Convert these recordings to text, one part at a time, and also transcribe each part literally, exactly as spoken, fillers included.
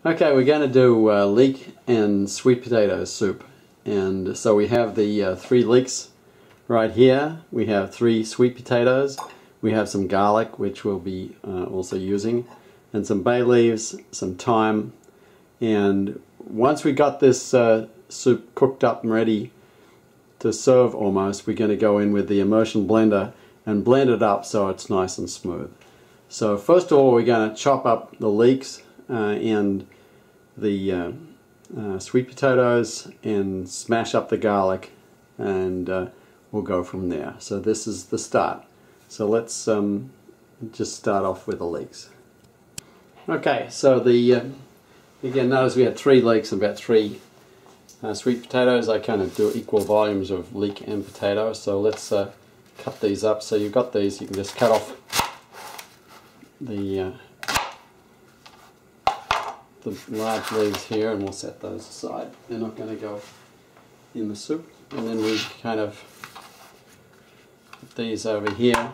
Okay, we're going to do uh, leek and sweet potato soup. And so we have the uh, three leeks right here. We have three sweet potatoes. We have some garlic, which we'll be uh, also using, and some bay leaves, some thyme. And once we got this uh, soup cooked up and ready to serve almost, we're going to go in with the Immersion blender and blend it up so it's nice and smooth. So first of all, we're going to chop up the leeks uh, and the uh, uh, sweet potatoes and smash up the garlic, and uh, we'll go from there. So this is the start. So let's um, just start off with the leeks. Okay, so the uh, again, notice we had three leeks and about three uh, sweet potatoes. I kind of do equal volumes of leek and potato. So let's uh, cut these up. So you've got these, you can just cut off the uh, the large leaves here, and we'll set those aside. They're not going to go in the soup. And then we kind of put these over here,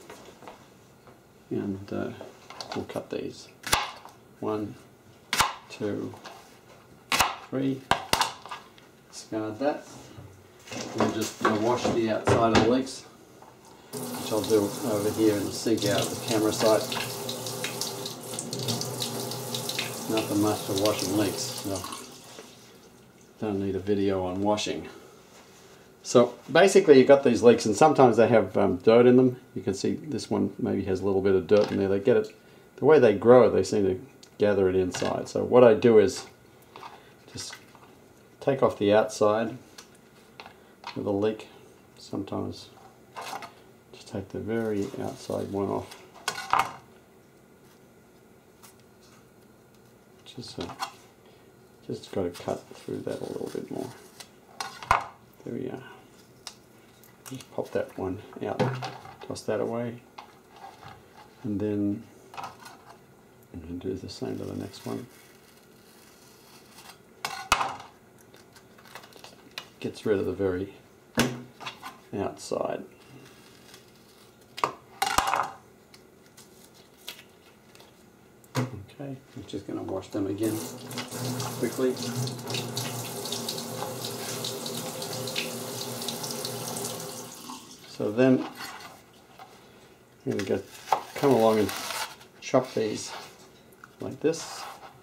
and uh, we'll cut these. One, two, three. Discard that. We'll just uh, wash the outside of the leeks, which I'll do over here in the sink out of the camera side. Nothing much for washing leeks, so don't need a video on washing. So basically you've got these leeks, and sometimes they have um, dirt in them. You can see this one maybe has a little bit of dirt in there. They get it, the way they grow, they seem to gather it inside. So what I do is just take off the outside of the leek. Sometimes just take the very outside one off. Just, uh, just got to cut through that a little bit more. There we are. Just pop that one out, toss that away, and then I'm going to do the same to the next one. Just gets rid of the very outside. Okay, I'm just going to wash them again quickly. So then I'm going to go come along and chop these like this.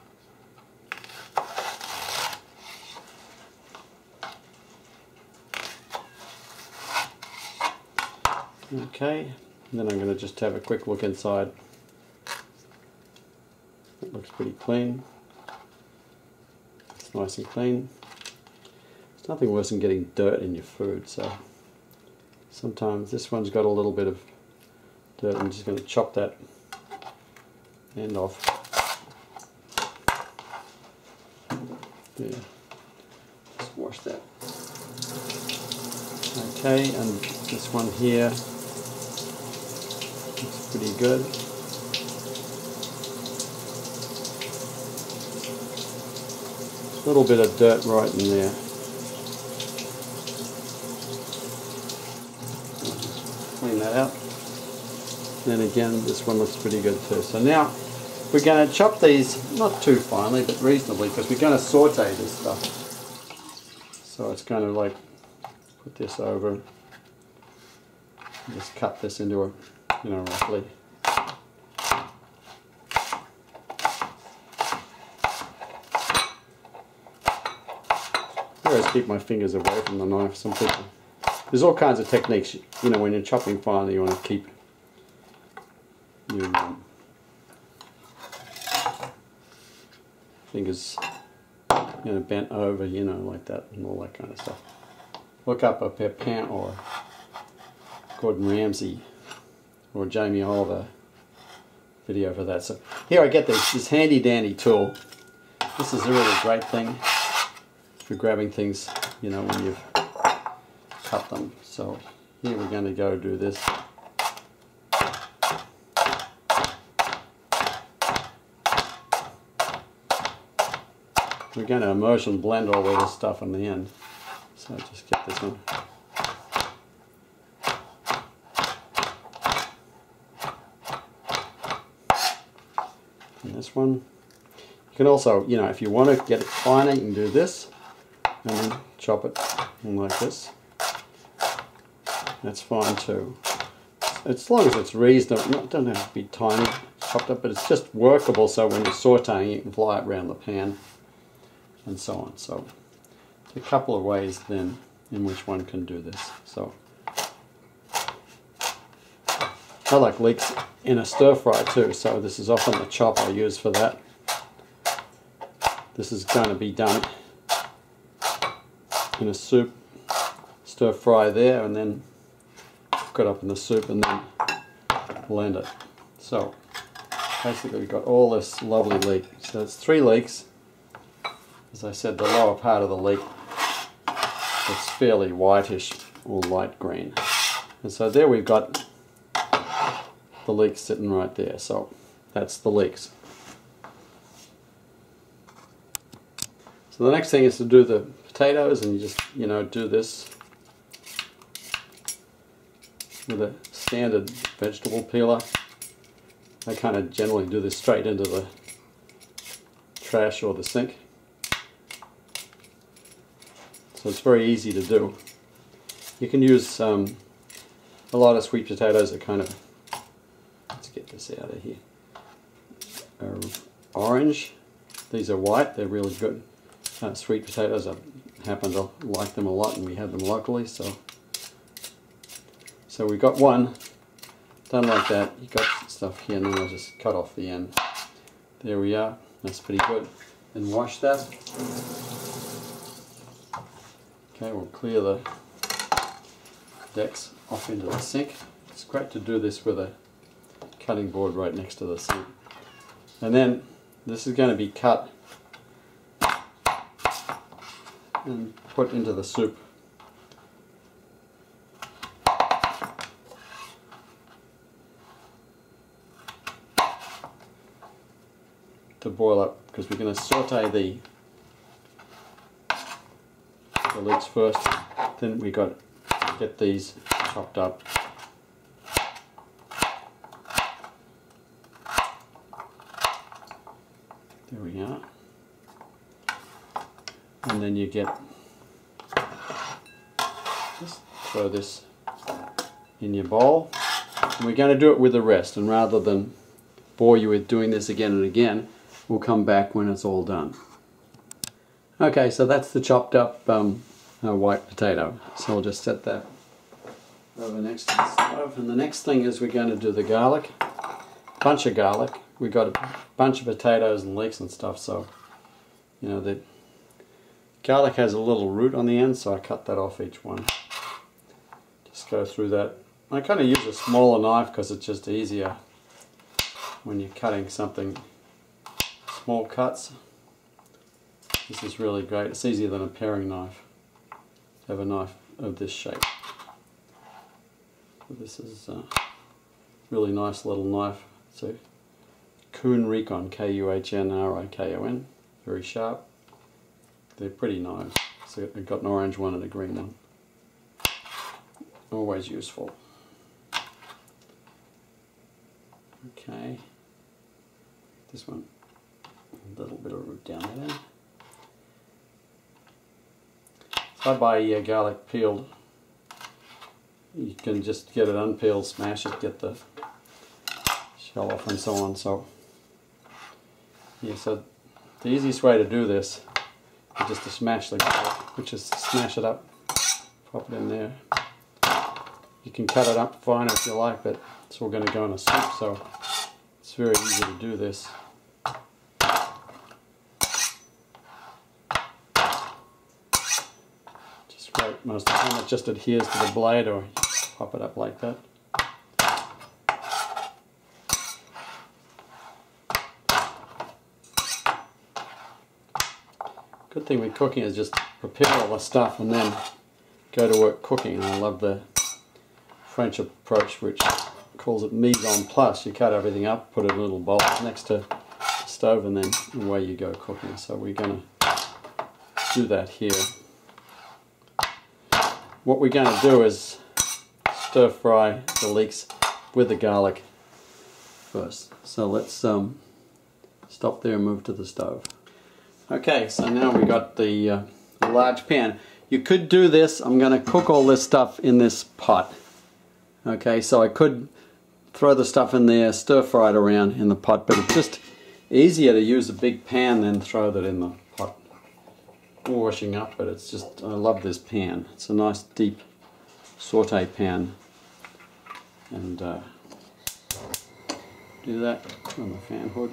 Okay, and then I'm going to just have a quick look inside. It looks pretty clean. It's nice and clean. There's nothing worse than getting dirt in your food, so sometimes this one's got a little bit of dirt. I'm just going to chop that end off. Yeah, just wash that. Okay, and this one here looks pretty good. A little bit of dirt right in there. Clean that out. Then again, this one looks pretty good too. So now we're going to chop these, not too finely, but reasonably, because we're going to saute this stuff. So it's kind of like, put this over, just cut this into a, you know, roughly. I always keep my fingers away from the knife. Some people, there's all kinds of techniques. You know, when you're chopping finely, you want to keep your um, fingers, you know, bent over, you know, like that, and all that kind of stuff. Look up a Pepin or Gordon Ramsay or Jamie Oliver video for that. So here I get this, this handy dandy tool. This is a really great thing for grabbing things, you know, when you've cut them. So here we're going to go do this. We're going to immersion blend all of this stuff in the end. So just get this one. And this one. You can also, you know, if you want to get it finer, you can do this and then chop it like this. That's fine too. As long as it's reasonable, it doesn't have to be tiny chopped up, but it's just workable so when you're sauteing you can fly it around the pan and so on. So a couple of ways then in which one can do this. So I like leeks in a stir fry too, so this is often the chop I use for that. This is going to be done in a soup, stir fry there, and then cook it up in the soup and then blend it. So basically we've got all this lovely leek. So it's three leeks. As I said, the lower part of the leek, it's fairly whitish or light green. And so there we've got the leeks sitting right there. So that's the leeks. So the next thing is to do the potatoes, and you just, you know, do this with a standard vegetable peeler. I kind of generally do this straight into the trash or the sink. So it's very easy to do. You can use um, a lot of sweet potatoes are kind of, let's get this out of here, are orange. These are white, they're really good. Uh, sweet potatoes, I happen to like them a lot and we have them locally. So so we've got one done like that. You got stuff here, and then I'll just cut off the end. There we are. That's pretty good. Then wash that. Okay, we'll clear the decks off into the sink. It's great to do this with a cutting board right next to the sink. And then this is going to be cut and put into the soup. To boil up, because we're going to saute the, the leeks first, then we got to get these chopped up. There we are. And then you get, just throw this in your bowl. And we're going to do it with the rest, and rather than bore you with doing this again and again, we'll come back when it's all done. Okay, so that's the chopped up um, uh, white potato. So I'll just set that over next to the stove. And the next thing is we're going to do the garlic. Bunch of garlic. We've got a bunch of potatoes and leeks and stuff, so you know the garlic has a little root on the end, so I cut that off each one. Just go through that. I kind of use a smaller knife because it's just easier when you're cutting something small cuts. This is really great. It's easier than a paring knife to have a knife of this shape. So this is a really nice little knife. It's a Kuhn Recon, K U H N R I K O N. Very sharp. They're pretty knives. So I've got an orange one and a green one. Always useful. Okay. This one, a little bit of root down there. So I buy uh, garlic peeled. You can just get it unpeeled, smash it, get the shell off and so on. So yeah, so the easiest way to do this is just to smash the garlic, which is to smash it up, pop it in there. You can cut it up fine if you like, but it's all going to go in a soup, so it's very easy to do this. Just great. Most of the time it just adheres to the blade, or you pop it up like that. Good thing with cooking is just prepare all the stuff and then go to work cooking. And I love the French approach, which calls it mise en place. You cut everything up, put it in a little bowl next to the stove, and then away you go cooking. So we're going to do that here. What we're going to do is stir fry the leeks with the garlic first. So let's um, stop there and move to the stove. Okay, so now we got the uh, large pan. You could do this, I'm going to cook all this stuff in this pot. Okay, so I could throw the stuff in there, stir fry it around in the pot, but it's just easier to use a big pan than throw that in the pot. Washing up, but it's just, I love this pan. It's a nice deep saute pan. And uh, do that on the fan hood.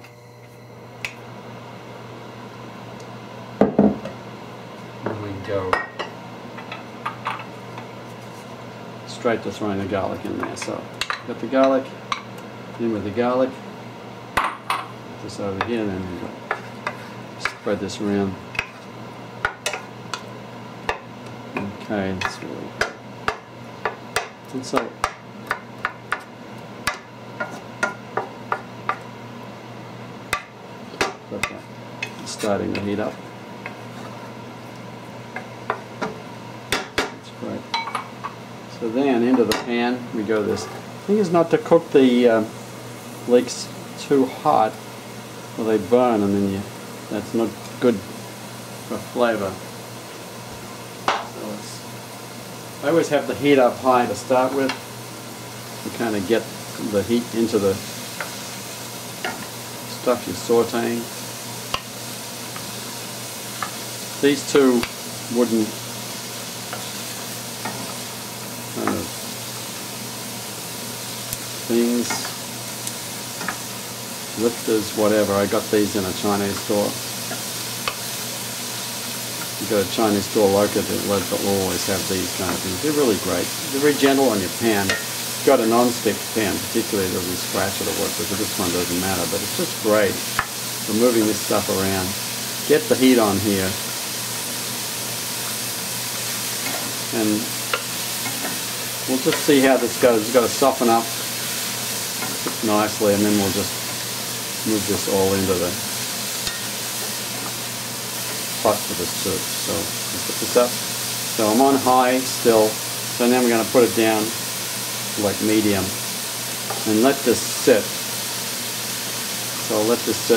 And we go straight to throwing the garlic in there. So, got the garlic, in with the garlic, put this over here, and then we go spread this around. Okay, that's really good. And so, got that starting to heat up. That's great. So then into the pan we go this. The thing is not to cook the uh, leeks too hot or they burn, and then you, that's not good for flavor. So it's, I always have the heat up high to start with to kind of get the heat into the stuff you're sauteing. These two wooden kind of things, lifters, whatever. I got these in a Chinese store. You go to a Chinese store like it, they'll always have these kind of things. They're really great. They're very gentle on your pan. If you've got a non-stick pan, particularly, it doesn't scratch it or what, but this one doesn't matter. But it's just great for moving this stuff around. Get the heat on here. And we'll just see how this goes. It's got to soften up nicely, and then we'll just move this all into the pot for the soup. So let's put this up. So I'm on high still. So now I'm going to put it down to like medium and let this sit. So I'll let this sit,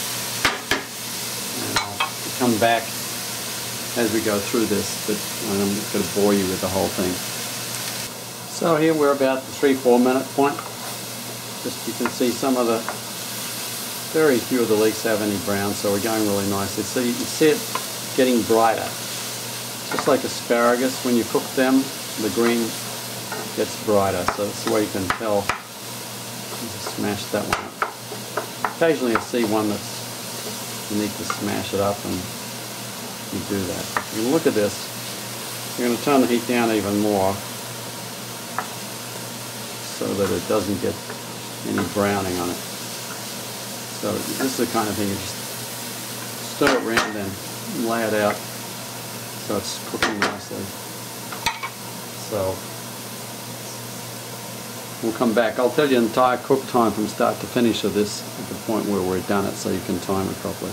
and I'll come back as we go through this, but I'm not going to bore you with the whole thing. So here we're about the three, four minute point. Just you can see some of the, very few of the leeks have any brown, so we're going really nicely. So you can see it getting brighter. Just like asparagus, when you cook them, the green gets brighter. So that's the way you can tell. You just smash that one up. Occasionally I see one that's, you need to smash it up, and you do that. You can look at this. You're going to turn the heat down even more so that it doesn't get any browning on it. So this is the kind of thing you just stir it around and lay it out so it's cooking nicely. So we'll come back. I'll tell you the entire cook time from start to finish of this at the point where we're done it, so you can time it properly.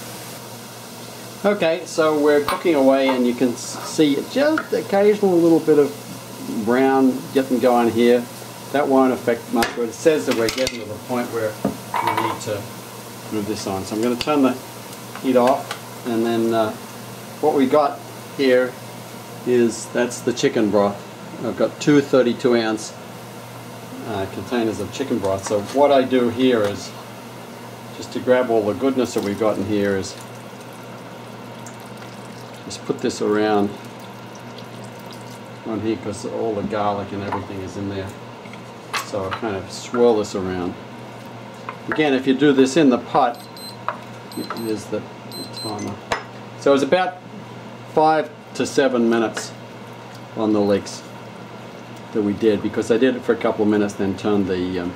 Okay, so we're cooking away, and you can see just occasional little bit of brown getting going here. That won't affect much, but it says that we're getting to the point where we need to move this on. So I'm going to turn the heat off, and then uh, what we got here is, that's the chicken broth. I've got two thirty-two ounce uh, containers of chicken broth. So what I do here is, just to grab all the goodness that we've got in here, is just put this around on here, because all the garlic and everything is in there. So I'll kind of swirl this around. Again, if you do this in the pot, there's the, the timer. So it's about five to seven minutes on the leeks that we did, because I did it for a couple of minutes, then turned the um,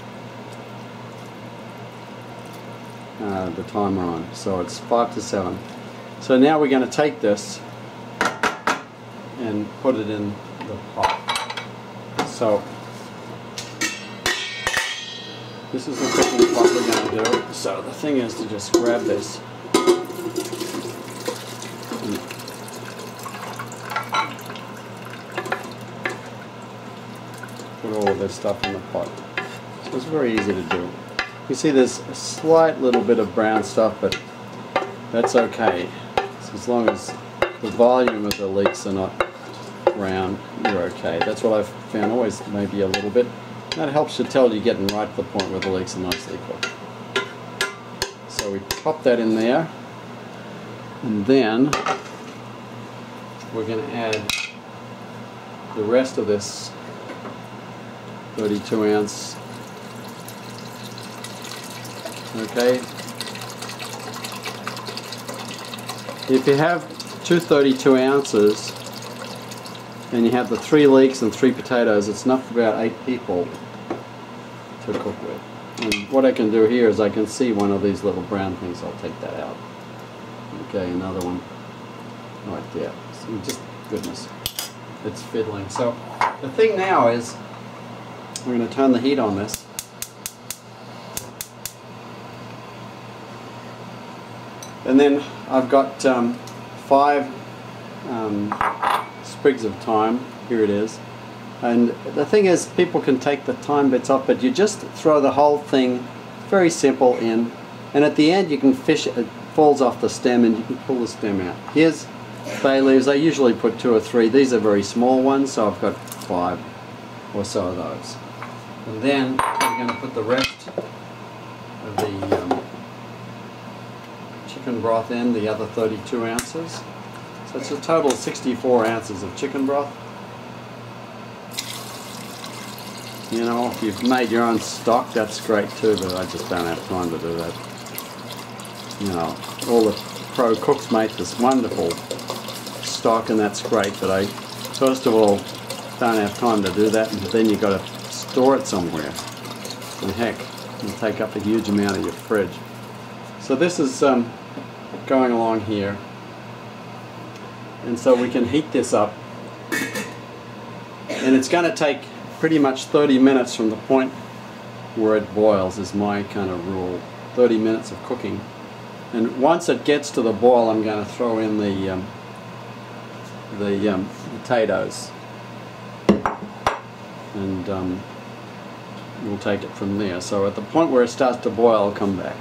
uh, the timer on. So it's five to seven. So now we're going to take this and put it in the pot. So this is the cooking pot we're going to do. So the thing is to just grab this and put all of this stuff in the pot. So it's very easy to do. You see there's a slight little bit of brown stuff, but that's okay. So as long as the volume of the leeks are not brown, you're okay. That's what I've found, always maybe a little bit. That helps to tell you're getting right to the point where the leeks are nicely cooked. So we pop that in there, and then we're going to add the rest of this thirty-two ounce. Okay. If you have two thirty-two ounces and you have the three leeks and three potatoes, it's enough for about eight people to cook with. And what I can do here is I can see one of these little brown things. I'll take that out. Okay, another one right there. So just goodness, it's fiddling. So the thing now is we're going to turn the heat on this. And then I've got um, five um, sprigs of thyme. Here it is. And the thing is, people can take the thyme bits off, but you just throw the whole thing, very simple, in. And at the end you can fish it. It falls off the stem and you can pull the stem out. Here's bay leaves. I usually put two or three. These are very small ones, so I've got five or so of those. And then I'm going to put the rest of the um, chicken broth in, the other thirty-two ounces. So it's a total of sixty-four ounces of chicken broth. You know, if you've made your own stock, that's great too, but I just don't have time to do that. You know, all the pro cooks make this wonderful stock, and that's great, but I, first of all, don't have time to do that, and then you've got to store it somewhere. And heck, it'll take up a huge amount of your fridge. So this is um, going along here, and so we can heat this up, and it's going to take pretty much thirty minutes from the point where it boils is my kind of rule. thirty minutes of cooking, and once it gets to the boil, I'm going to throw in the um, the um, potatoes, and um, we'll take it from there. So at the point where it starts to boil, I'll come back.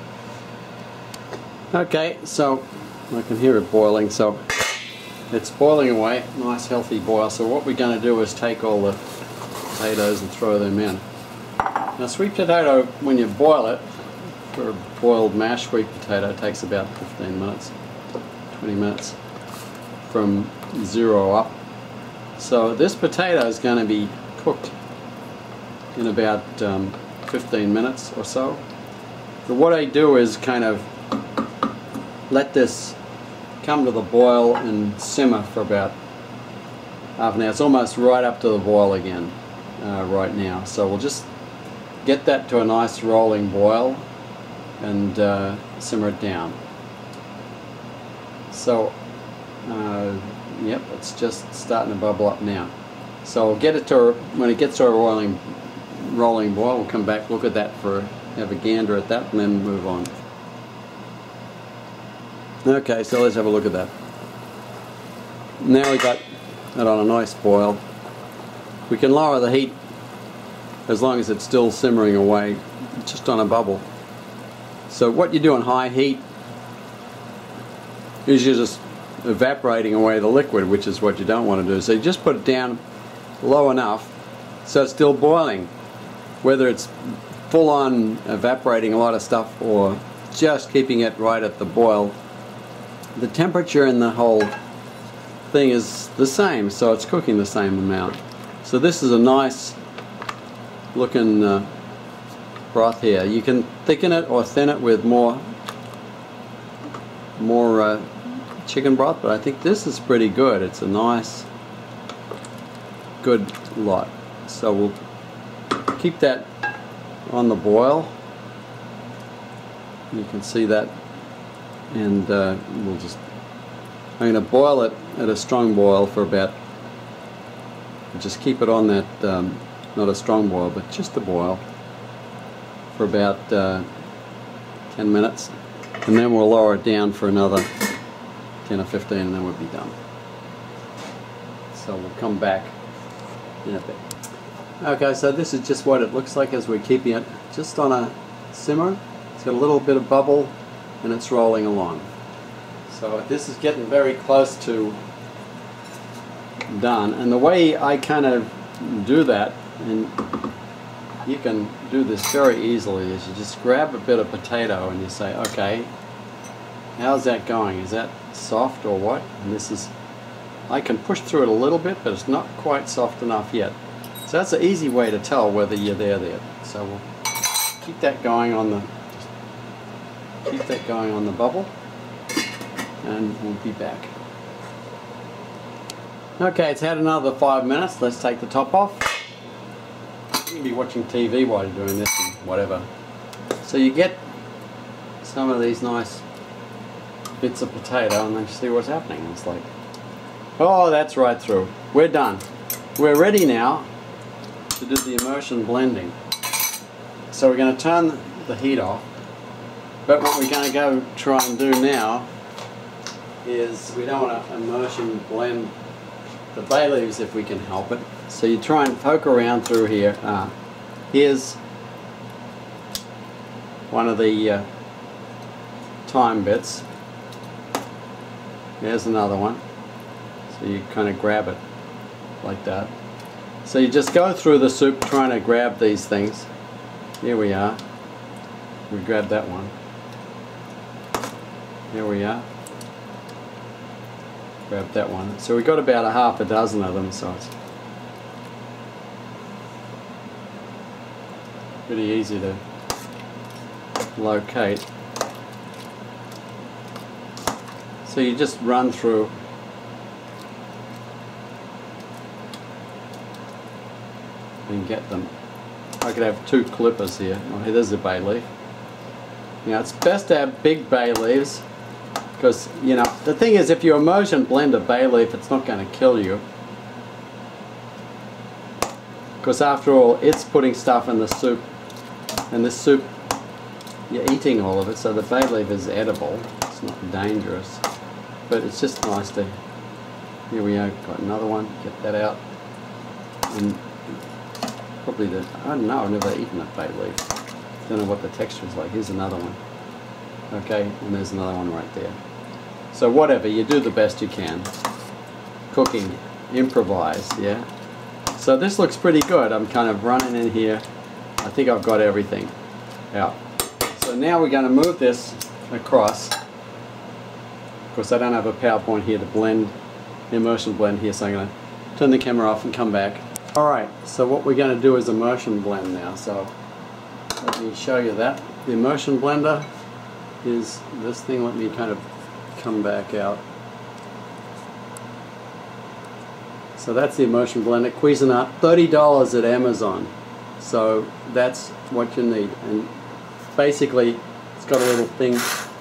Okay, so I can hear it boiling, so it's boiling away, nice healthy boil. So what we're going to do is take all the potatoes and throw them in. Now sweet potato, when you boil it, for a boiled mashed sweet potato, it takes about fifteen minutes, twenty minutes from zero up. So this potato is going to be cooked in about um, fifteen minutes or so. So what I do is kind of let this come to the boil and simmer for about half an hour. It's almost right up to the boil again uh, right now. So we'll just get that to a nice rolling boil and uh, simmer it down. So, uh, yep, it's just starting to bubble up now. So we'll get it to a, when it gets to a rolling, rolling boil, we'll come back, look at that for, have a gander at that, and then move on. Okay, so let's have a look at that. Now we've got it on a nice boil. We can lower the heat as long as it's still simmering away, just on a bubble. So what you do on high heat is you're just evaporating away the liquid, which is what you don't want to do. So you just put it down low enough so it's still boiling, whether it's full on evaporating a lot of stuff or just keeping it right at the boil. The temperature in the whole thing is the same, so it's cooking the same amount. So this is a nice looking uh, broth here. You can thicken it or thin it with more more uh, chicken broth, but I think this is pretty good. It's a nice good lot. So we'll keep that on the boil. You can see that, and uh, we'll just I'm going to boil it at a strong boil for about, just keep it on that, um, not a strong boil, but just a boil for about uh, ten minutes, and then we'll lower it down for another ten or fifteen, and then we'll be done. So we'll come back in a bit. Okay, so this is just what it looks like as we're keeping it just on a simmered. It's got a little bit of bubble and it's rolling along. So this is getting very close to done. And the way I kind of do that, and you can do this very easily, is you just grab a bit of potato and you say, okay, how's that going? Is that soft or what? And this is, I can push through it a little bit, but it's not quite soft enough yet. So that's an easy way to tell whether you're there there. So we'll keep that going on the keep that going on the bubble, and we'll be back. Okay, it's had another five minutes. Let's take the top off. You can be watching T V while you're doing this and whatever. So you get some of these nice bits of potato and then you see what's happening. It's like, oh, that's right through. We're done. We're ready now to do the immersion blending. So we're going to turn the heat off, but what we're going to go try and do now is we don't want to immersion blend the bay leaves if we can help it. So you try and poke around through here. Ah, here's one of the uh, thyme bits. There's another one. So you kind of grab it like that. So you just go through the soup trying to grab these things. Here we are. We grabbed that one. Here we are. Grab that one. So we got about a half a dozen of them, so it's pretty easy to locate. So you just run through and get them. I could have two clippers here. Oh, hey, there's a bay leaf. Now it's best to have big bay leaves because, you know, the thing is if you immersion blend a bay leaf, it's not going to kill you. Because after all, it's putting stuff in the soup, and this soup, you're eating all of it, so the bay leaf is edible. It's not dangerous. But it's just nice to, here we are, got another one, get that out. And probably the, I don't know, I've never eaten a bay leaf. Don't know what the texture is like. Here's another one. Okay, and there's another one right there. So whatever, you do the best you can. Cooking, improvise, yeah? So this looks pretty good. I'm kind of running in here. I think I've got everything out. So now we're going to move this across. Of course, I don't have a PowerPoint here to blend, immersion blend here, so I'm going to turn the camera off and come back. Alright, so what we're going to do is immersion blend now. So let me show you that. The immersion blender is this thing. Let me kind of come back out. So that's the immersion blender, Cuisinart, thirty dollars at Amazon. So that's what you need. And basically, it's got a little thing.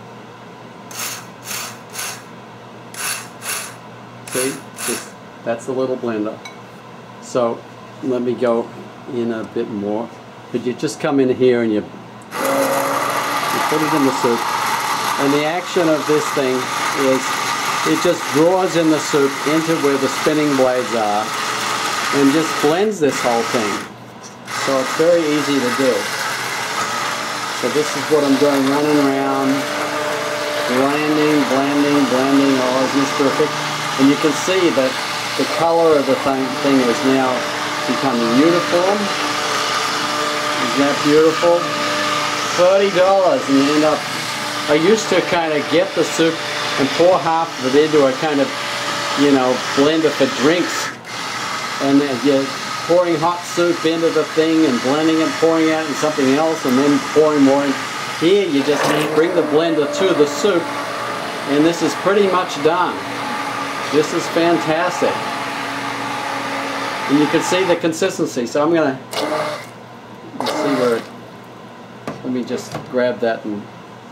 See, just, that's the little blender. So let me go in a bit more. But you just come in here and you, you put it in the soup. And the action of this thing is it just draws in the soup into where the spinning blades are and just blends this whole thing. So it's very easy to do. So this is what I'm doing, running around, blending, blending, blending. Oh, isn't this perfect? And you can see that the color of the thing, thing is now becoming uniform. Isn't that beautiful? thirty dollars, and you end up, I used to kind of get the soup and pour half of it into a kind of, you know, blender for drinks. And then you're pouring hot soup into the thing and blending it, pouring it in something else, and then pouring more in. Here you just bring the blender to the soup, and this is pretty much done. This is fantastic. And you can see the consistency. So I'm going to see where it, let me just grab that and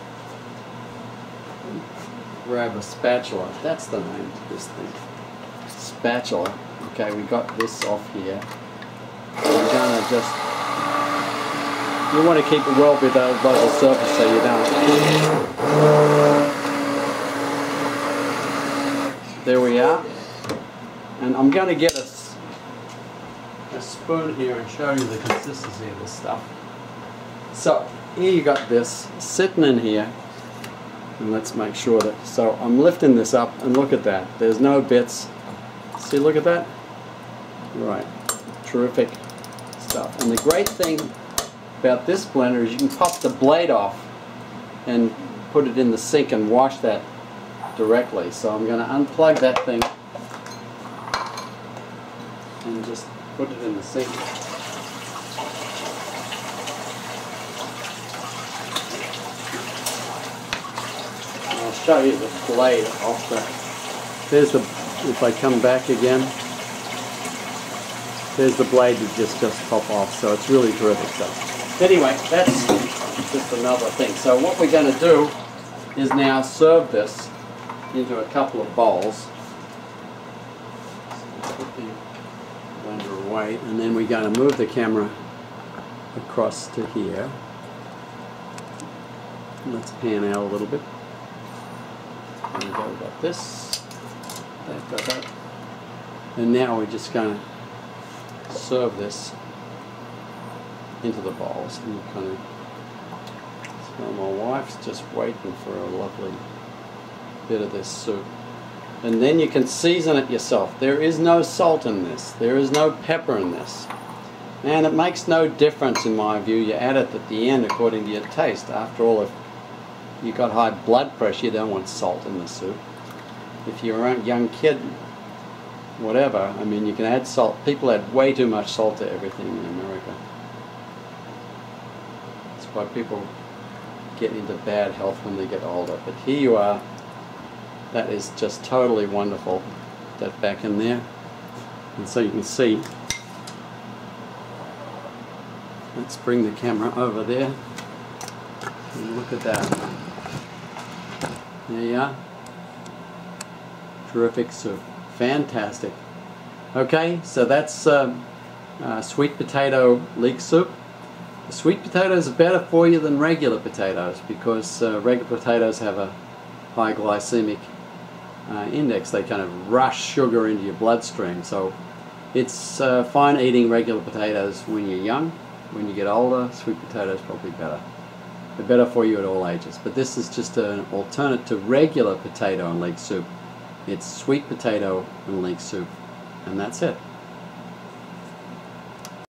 grab a spatula. That's the name of this thing. Spatula. Okay, we got this off here. We're going to just, you want to keep it well below the surface so you don't. There we are. And I'm going to get a, a spoon here and show you the consistency of this stuff. So, here you got this sitting in here, and let's make sure that, so I'm lifting this up and look at that, there's no bits. See, look at that? Right, terrific stuff. And the great thing about this blender is you can pop the blade off and put it in the sink and wash that directly. So I'm going to unplug that thing and just put it in the sink. And I'll show you the blade off the, there's the, if I come back again, there's the blade that just, just pop off, so it's really terrific stuff. Anyway, that's just another thing. So what we're going to do is now serve this into a couple of bowls. So put the blender away, and then we're going to move the camera across to here. Let's pan out a little bit. There we go, we've got this, that, got that. And now we're just going to serve this into the bowls. And kind of, so my wife's just waiting for a lovely bit of this soup. And then you can season it yourself. There is no salt in this. There is no pepper in this. And it makes no difference in my view. You add it at the end according to your taste. After all, if you've got high blood pressure, you don't want salt in the soup. If you're a young kid, whatever, I mean, you can add salt. People add way too much salt to everything in America. That's why people get into bad health when they get older. But here you are. That is just totally wonderful. That back in there. And so you can see. Let's bring the camera over there. And look at that. There you are. Terrific soup. Fantastic. Okay, so that's uh, uh, sweet potato leek soup. The sweet potatoes are better for you than regular potatoes because uh, regular potatoes have a high glycemic uh, index. They kind of rush sugar into your bloodstream. So it's uh, fine eating regular potatoes when you're young. When you get older, sweet potatoes probably better. They're better for you at all ages. But this is just an alternate to regular potato and leek soup. It's sweet potato and leek soup, and that's it.